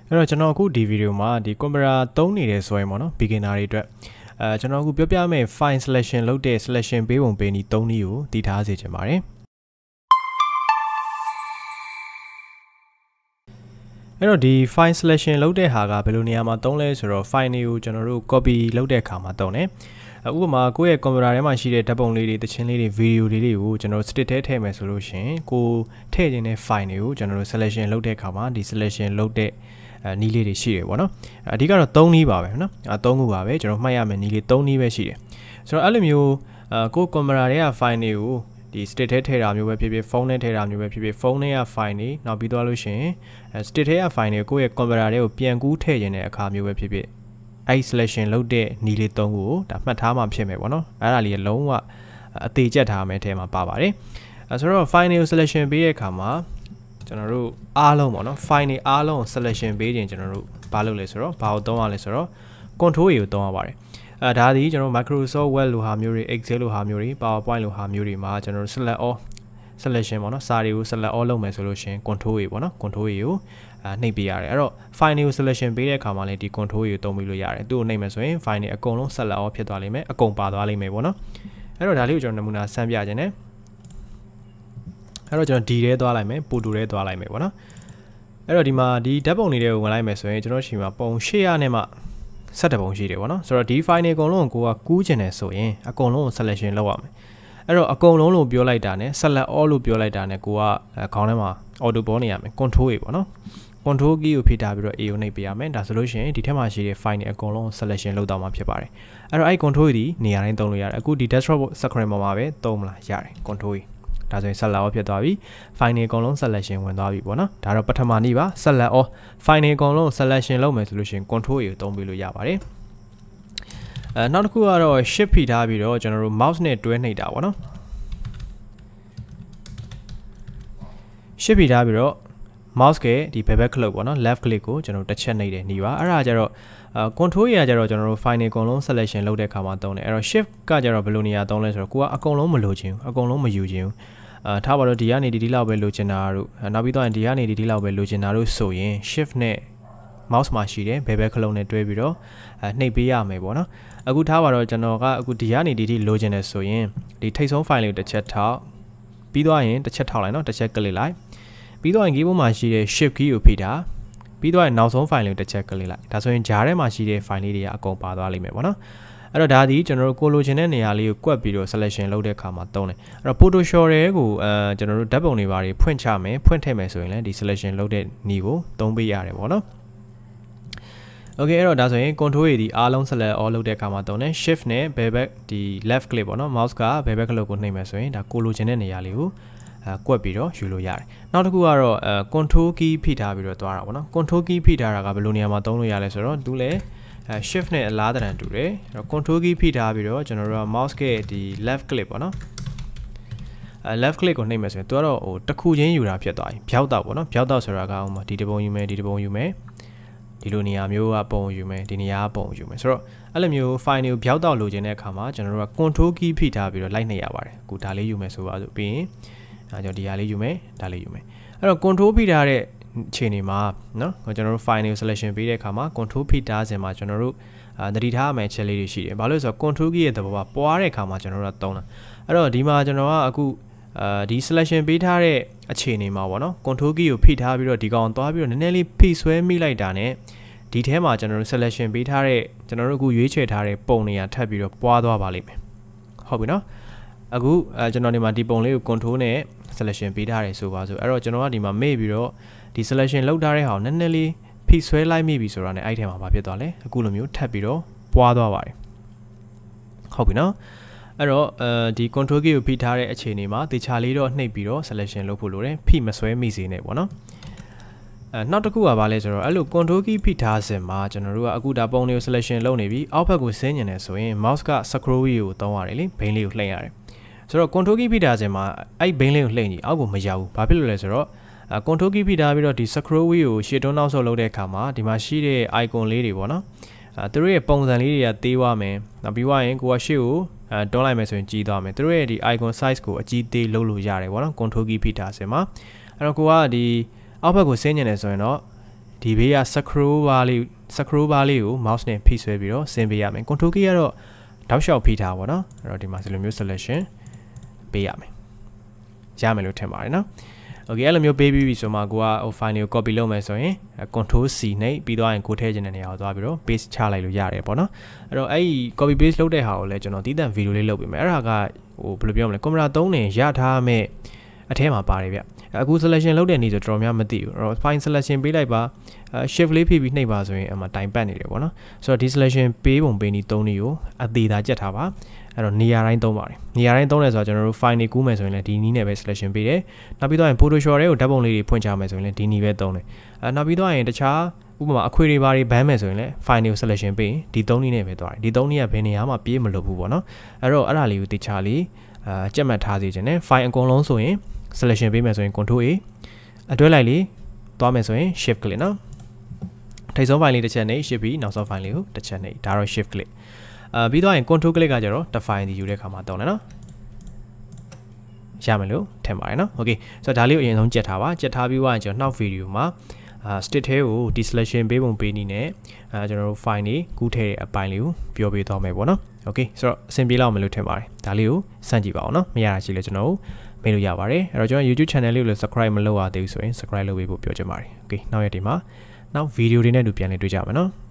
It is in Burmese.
အဲ့တော့ကျွန်တော်အခုဒီဗီဒီယိုမှာဒီ camera သုံးနေတယ်ဆိုရင်ပေါ့နော် beginner တွေအတွက်ကျွန်တော်အခုပြောပြမယ့် file selection လုပ်တဲ့ selection ပေးပုံပေးနည်း၃နည်းကိုတည်ထားစေချင်ပါတယ်အဲ့တော့ဒီ file selection လုပ်တဲ့ဟာကဘယ်လိုနေရာမှာသုံးလဲဆိုတော့ file တွေကိုကျွန်တော်တို့ copy လုပ်တဲ့အခါမှာသုံးတယ်ဥပမာကိုယ့်ရဲ့ computer ထဲမှာရှိတဲ့ဓာတ်ပုံလေးတွေတခြင်းလေးတွေ video တွေကိုကျွန်တော် stick ထဲထည့်မယ်ဆိုလို့ရှိရင်ကိုထည့်ခြင်းတဲ့ file တွေကိုကျွန်တော်တို့ selection လုပ်တဲ့အခါမှာဒီ selection လုပ်တဲ့နီးလေးတွေရှိတယ်ပေါ့နော်အဓိကတော့၃နည်းပါပဲနော်၃ခုပါပဲကျွန်တော်မှတ်ရမယ်နီးလေး၃နည်းပဲရှိတယ်ဆိုတော့အဲ့လိုမျိုးကိုယ် camera ထဲက file တွေကိုဒီ stick ထဲထည့်တာမျိုးပဲဖြစ်ဖြစ်ဖုန်းထဲထည့်တာမျိုးပဲဖြစ်ဖြစ်ဖုန်းထဲက file တွေနောက်ပြီးသွားလို့ရှိရင် stick ထဲက file တွေကိုယ့်ရဲ့ camera ထဲကိုပြန်ကူးထည့်ခြင်းတဲ့အခါမျိုးပဲဖြစ်ဖြစ်အဲ့ selection လုပ်တဲ့နီးလေး၃ခုကိုဒါမှတ်ထားမှဖြစ်မယ်ပေါ့နော်အဲ့ဒါလေးလုံးဝအသေးချက်ထားမယ်ထဲမှာပါပါတယ်ဆိုတော့ file တွေကို selection ပေးတဲ့အခါမှာကျွန်တော်တို့အားလုံးပေါ့နော် file တွေအားလုံး selection ပေးခြင်းကျွန်တော်တို့ဘာလုပ်လဲဆိုတော့ဘာကိုသုံးရလဲဆိုတော့ control ကိုသုံးရပါတယ်ဒါဒီကျွန်တော် Microsoft Word လိုဟာမျိုးတွေ Excel လိုဟာမျိုးတွေ PowerPoint လိုဟာမျိုးတွေမှာကျွန်တော်တို့ select all selection ပေါ့နော်စာတွေကို select all လုပ်မယ်ဆိုလို့ရှိရင် control တွေပေါ့နော် control တွေကိုနှိပ်ပေးရတယ်အဲ့တော့ file တွေကို selection ပေးတဲ့အခါမှာလည်းဒီ control ကိုသုံးပြီးလို့ရတယ်သူ့ကိုနှိပ်မယ်ဆိုရင် file တွေအကုန်လုံး select all ဖြစ်သွားလိမ့်မယ်အကုန်ပါသွားလိမ့်မယ်ပေါ့နော်အဲ့တော့ဒါလေးကိုကျွန်တော်နမူနာဆန်းပြခြင်းနဲ့အဲ့တော့ကျွန်တော် D ထဲသွားလိုက်မယ်ပိုတူထဲသွားလိုက်မယ်ပေါ့နော်အဲ့တော့ဒီမှာဒီဓာတ်ပုံတွေတွေကိုဝင်လိုက်မယ်ဆိုရင်ကျွန်တော်ရှိမှာပုံ800နဲ့မှ17ပုံရှိတယ်ပေါ့နော်ဆိုတော့ဒီ file တွေအကုန်လုံးကိုကူးခြင်းနဲ့ဆိုရင်အကုန်လုံးကို selection လုပ်ရမယ်အဲ့တော့အကုန်လုံးလို့ပြောလိုက်တာနဲ့ select all လို့ပြောလိုက်တာနဲ့ကိုကခေါင်းထဲမှာ auto ပေါ်နေရမယ် control တွေပေါ့နော် control key ကိုဖိထားပြီးတော့ A ကိုနှိပ်ပေးရမယ်ဒါဆိုလို့ရှိရင်ဒီထက်မှရှိတဲ့ file တွေအကုန်လုံး selection လုပ်တော့မှာဖြစ်ပါတယ်အဲ့တော့အဲ့ control တွေနေရာတိုင်းသုံးလို့ရတယ်အခုဒီ desktop screen ပေါ်မှာပဲသုံးမလားရတယ် control ဒါဆိုရင် select all ဖြစ်သွားပြီ file တွေအကုန်လုံး selection ဝင်သွားပြီပေါ့နော်ဒါတော့ပထမနည်းပါ select all file တွေအကုန်လုံး selection လုပ်မယ်ဆိုလို့ရှိရင် control ကိုသုံးပြီးလို့ရပါတယ်နောက်တစ်ခုကတော့ shift ဖိထားပြီးတော့ကျွန်တော်တို့ mouse နဲ့တွဲနှိပ်တာပေါ့နော် shift ဖိထားပြီးတော့ mouse ကဒီ bevel click ပေါ့နော် left click ကိုကျွန်တော်တစ်ချက်နှိပ်တယ်နေပါအဲ့ဒါကြတော့control ရကြတော့ကျွန်တော်တို့ file တွေအကုန်လုံး selection လုပ်တဲ့အခါမှာသုံးတယ်အဲ့တော့ shift ကကြတော့ဘယ်လိုနေရာသုံးလဲဆိုတော့ကိုကအကုန်လုံးမလိုချင်ဘူးအကုန်လုံးမယူချင်ဘူးထားပါတော့ဒီကနေဒီလောက်ပဲလိုချင်တာတို့နောက်ပြီးတော့ဒီကနေဒီလောက်ပဲလိုချင်တာတို့ဆိုရင် shift နဲ့ mouse မှာရှိတယ် bevel click နဲ့တွဲပြီးတော့နှိပ်ပေးရမယ်ပေါ့နော်အခုထားပါတော့ကျွန်တော်ကအခုဒီကနေဒီလိုချင်တယ်ဆိုရင်ဒီထိပ်ဆုံး file လေးကိုတစ်ချက်ထောက်ပြီးသွားရင်တစ်ချက်ထောက်လိုက်နော်တစ်ချက် click လိုက်ပြီးတော့ keyboard မှာရှိတဲ့ shift key ကိုဖိထားပြီးတော့နောက်ဆုံး file လေးကိုတစ်ချက် click လိုက်ဒါဆိုရင်ဂျားထဲမှာရှိတဲ့ file လေးတွေကအကုန်ပါသွားလိမ့်မယ်ပေါ့နော်အဲ့တော့ဒါဒီကျွန်တော်တို့ကိုလိုချင်တဲ့နေရာလေးကိုကွက်ပြီးတော့ selection လုပ်တဲ့အခါမှာသုံးတယ်အဲ့တော့ Photoshop တွေကိုကျွန်တော်တို့ဓာတ်ပုံတွေဘာတွေဖွင့်ချမယ်ဖွင့်ထည့်မယ်ဆိုရင်လည်းဒီ selection လုပ်တဲ့နည်းကိုသုံးပေးရတယ်ပေါ့နော်Okay အဲ့တော့ဒါဆိုရင် control တွေဒီအားလုံး select all လုပ်တဲ့အခါမှာသုံးတယ် shift နဲ့ bevel ဒီ left click ပေါ့နော် mouse က bevel click ကိုနှိပ်မယ်ဆိုရင်ဒါကိုလိုချင်တဲ့နေရာလေးကိုကွက်ပြီးတော့ယူလို့ရတယ်နောက်တစ်ခုကတော့ control key ဖိထားပြီးတော့သွားတာပေါ့နော် control key ဖိထားတာကဘယ်လိုနေရာမှာသုံးလို့ရလဲဆိုတော့သူလည်းshift နဲ့အလားတန်တူတယ်အဲ့တော့ control key ဖိထားပြီးတော့ကျွန်တော်တို့က mouse ကဒီ left click ပေါ့နော်left click ကိုနှိပ်မယ်ဆိုရင်သူကတော့ဟိုတစ်ခုချင်းယူတာဖြစ်သွားပြီဖြောက်တော့ပေါ့နော်ဖြောက်တော့ဆိုတာကဥမာဒီတပုံယူမယ်ဒီတပုံယူမယ်ဒီလိုနေရာမျိုးကပုံယူမယ်ဒီနေရာကပုံယူမယ်ဆိုတော့အဲ့လိုမျိုး file တွေကိုဖြောက်တော့လိုချင်တဲ့အခါမှာကျွန်တော်တို့က control key ဖိထားပြီးတော့လိုက်နှိပ်ရပါတယ်အခုဒါလေးယူမယ်ဆိုပါဆိုပြီးရင်ကျွန်တော်ဒီဟာလေးယူမယ်ဒါလေးယူမယ်အဲ့တော့ control ဖိထားတဲ့အခြေအနေမှာเนาะကျွန်တော်တို့ file တွေကို selection ပေးတဲ့အခါမှာ control ဖိထားစဉ်မှာကျွန်တော်တို့သတိထားရမယ့်ချက်လေးတွေရှိတယ်ဘာလို့လဲဆိုတော့ control key ရဲ့သဘောကပွားတဲ့အခါမှာကျွန်တော်တို့ကသုံးတာအဲ့တော့ဒီမှာကျွန်တော်ကအခုဒီ selection ပေးထားတဲ့အခြေအနေမှာပေါ့နော် control key ကိုဖိထားပြီးတော့ဒီကောင်သွားပြီးတော့နည်းနည်းလေးဖိဆွဲမိလိုက်တာ ਨੇ ဒီထဲမှာကျွန်တော်တို့ selection ပေးထားတဲ့ကျွန်တော်တို့အခုရွေးချယ်ထားတဲ့ပုံနေရာထပ်ပြီးတော့ပွားသွားပါလိမ့်မယ်ဟုတ်ပြီနော်အခုကျွန်တော်ဒီမှာဒီပုံလေးကို control နဲ့ selection ပေးထားတယ်ဆိုပါဆိုအဲ့တော့ကျွန်တော်ကဒီမှာမေ့ပြီးတော့ဒီ selection လောက်ထားတဲ့ဟာကိုနည်းနည်းလေးဖိဆွဲလိုက်မိပြီဆိုတာ ਨੇ အဲ့ထဲမှာဘာဖြစ်သွားလဲအခုလိုမျိုးထပ်ပြီးတော့ပွားသွားပါတယ်ဟုတ်ပြီနော်အဲ့တော့ဒီ control key ကိုဖိထားတဲ့အခြေအနေမှာတေချာလေးတော့နှိပ်ပြီးတော့ selection လုပ်ဖို့လိုတယ်ဖိမဆွဲမိစေနဲ့ပေါ့နော်နောက်တစ်ခုကဘာလဲဆိုတော့အဲ့လို control key ဖိထားစဉ်မှာကျွန်တော်တို့ကအခုဒါပုံလေးကို selection လုပ်နေပြီအောက်ဘက်ကိုဆင်းညင်နေဆိုရင် mouse က scroll wheel ကိုသုံးရတယ်လေဘိန်းလေးကိုလှည့်ရတယ်ဆိုတော့ control key ဖိထားစဉ်မှာအဲ့ဘိန်းလေးကိုလှည့်ကြည့်အောက်ကိုမရောက်ဘူးဘာဖြစ်လို့လဲဆိုတော့control key ဖိထားပြီးတော့ဒီ scroll wheel ကိုရှေ့တွန်းနောက်ဆုတ်လုပ်တဲ့အခါမှာဒီမှာရှိတဲ့ icon လေးတွေပေါ့နော်သူတို့ရဲ့ပုံစံလေးတွေကသေးသွားမယ်နောက်ပြီးွားရင်ကိုကရှေ့ကိုတွန်းလိုက်မယ်ဆိုရင်ကြီးသွားမယ်သူတို့ရဲ့ဒီ icon size ကိုအကြီးသေးလုပ်လို့ရတယ်ပေါ့နော် control key ဖိထားစဉ်မှာအဲ့တော့ကိုကဒီအောက်ဘက်ကိုဆင်းညင်နေဆိုရင်တော့ဒီဒီဘေးက scroll bar လေးကို mouse နဲ့ဖိဆွဲပြီးတော့ဆင်းပေးရမယ် control key ကတော့တောက်လျှောက်ဖိထားပါတော့အဲ့တော့ဒီမှာဒီလိုမျိုး selection ပေးရမယ်လို့ထင်ပါတယ်နော် okay အဲ့လိုမျိုးပေးပြီးပြီဆိုမှကိုကဟို file ကို copy လုပ်မယ်ဆိုရင် control C နှိပ်ပြီးတော့ရင်ကိုထည့်ခြင်းတဲ့နေရာကိုသွားပြီးတော့ paste ချလိုက်လို့ရတယ်ပေါ့နော်အဲ့တော့အဲ့ဒီ copy paste လုပ်တဲ့ဟာကိုလည်းကျွန်တော်တည်တံ့ video လေးလုပ်ပေးမယ်အဲ့ဒါကဟိုဘယ်လိုပြောမလဲ camera 3နဲ့ရထားမဲ့အထဲမှာပါတယ်ဗျအခု selection လုပ်တဲ့နေ့ဆိုတော်တော်များမသိဘူးအဲ့တော့ file selection ပေးလိုက်ပါ shift လေးဖိပြီးနှိပ်ပါဆိုရင်အမှတိုင်ပတ်နေတယ်ပေါ့နော်ဆိုတော့ဒီ selection ပေးပုံပေးနည်း3နည်းကိုအသေးသာကြက်ထားပါအဲ့တော့နေရာတိုင်းသုံးပါတယ်နေရာတိုင်းသုံးလဲဆိုတော့ကျွန်တော်တို့ file တွေကူးမယ်ဆိုရင်လည်းဒီနည်းနဲ့ပဲ selection ပေးတယ်နောက်ပြီးတော့ရင် Photoshop တွေကိုဓာတ်ပုံလေးတွေဖွင့်ချမယ်ဆိုရင်လည်းဒီနည်းပဲသုံးတယ်နောက်ပြီးတော့ရင်တခြားဥပမာအခွေတွေဘာတွေဘန်းမယ်ဆိုရင်လည်း file တွေကို selection ပေးရင်ဒီ3နည်းနဲ့ပဲသွားတယ်ဒီ3နည်းကဘယ်နေရာမှပြေးမလို့ဘူးပေါ့နော်အဲ့တော့အဲ့ဒါလေးကိုတခြားလေးကြက်မှတ်ထားစေချင်တယ် file အကုန်လုံးဆိုရင် selection ပေးမယ်ဆိုရင် control A အတွဲလိုက်လေးသွားမယ်ဆိုရင် shift click နော်ထိပ်ဆုံး file လေးတစ်ချက်နဲ့ shift ပြီးနောက်ဆုံး file လေးကိုတစ်ချက်နဲ့ဒါတော့ shift click ပြီးတော့ရင် control click ကကြတော့ define ဒီယူတဲ့ခါမှာတောင်းတယ်နော်ရမယ်လို့ထင်ပါတယ်နော် okay ဆိုတော့ဒါလေးကိုအရင်ဆုံးကြက်ထားပါကြက်ထားပြီးတော့ကျွန်တော်နောက် video မှာstick ထဲကို ဒီ selection ပေးပုံပေးနည်းနဲ့ကျွန်တော်တို့ file တွေကူးထည့်တဲ့အပိုင်းလေးကိုပြောပြသွားမယ်ပေါ့နော် okay ဆိုတော့အဆင်ပြေလောက်မယ်လို့ထင်ပါတယ်ဒါလေးကိုစမ်းကြည့်ပါအောင်နော်မရတာရှိလဲကျွန်တော်တို့မေးလို့ရပါတယ်အဲ့တော့ကျွန်တော် YouTube channel လေးကိုလည်း subscribe မလုပ်ရသေးဘူးဆိုရင် subscribe လုပ်ပေးဖို့ပြောချင်ပါတယ် okay နောက်ရက်ဒီမှာနောက် video တွေနဲ့တူပြန်လည်တွေ့ကြမယ်နော်